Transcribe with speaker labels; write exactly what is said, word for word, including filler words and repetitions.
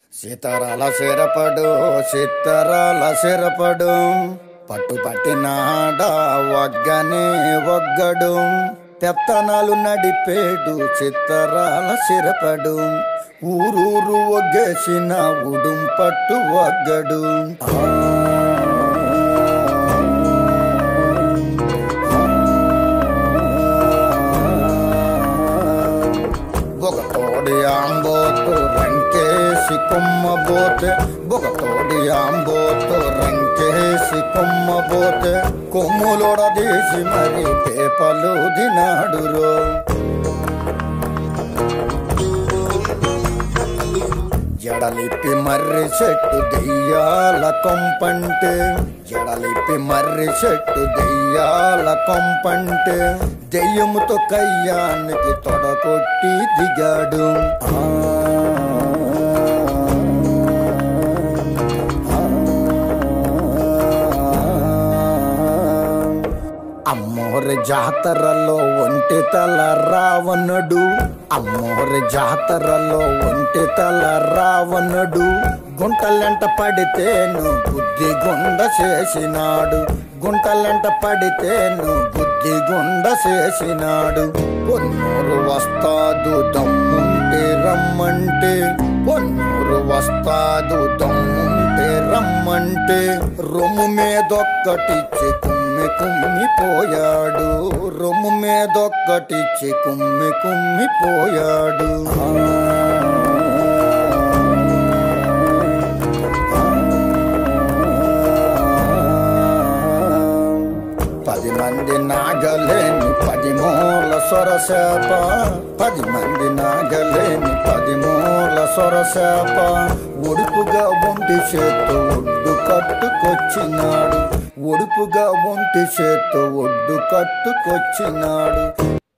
Speaker 1: సీతారాల సిరపడు సీతారాల సిరపడు పట్టు పట్టినాడ వగ్గనే వగ్గడు పెత్తనాలు నడిపేడు చిత్తరాల సిరపడు ఊరూరు ఒగ్గేసిన ఉడుం పట్టు వగ్గడు బొగతోడి ఆంబోతు రంకేసి కొమ్మబోతే బొగతోడి ఆంబోతు రంకేసి కొమ్మబోతే కొమ్ములొడదీసి మరి పేపలు దినాడురో జడలిప్పి మర్రి చెట్టు దెయ్యాల కొంపంటే జడలిప్పి మర్రి చెట్టు దెయ్యాల కొంపంటే దెయ్యముతో కయ్యానికి తొడకొట్టి దిగాడు అమ్మోరి జాతరలో ఒంటి తల రావణుడు అమ్మోరి జాతరలో ఒంటి తల రావణుడు గుంటలెంట పడితేను బుద్ధి గుండ చేసినాడు గుంటలెంట పడితేను బుద్ధి గుండ చేసినాడు పొన్నూరు వస్తాదు దమ్ముంటే రమ్మంటే పొన్నూరు వస్తాదు దమ్ముంటే రమ్మంటే రొమ్ము మీదొక్కటిచ్చి కుమ్మి కుమ్మిపోయాడు రొమ్ము మీదొక్కటిచ్చి కుమ్మి కుమ్మిపోయాడు పది మంది నాగలేని పది మూల సొరసేప పది మంది నాగలేని పది మూల సొరసేప ఒడుపుగా ఒంటి చేత్తో ఒడ్డు కట్టుకొచ్చినాడు ఒడుపుగా ఒంటి చేత్తో ఒడ్డు కట్టుకొచ్చినాడు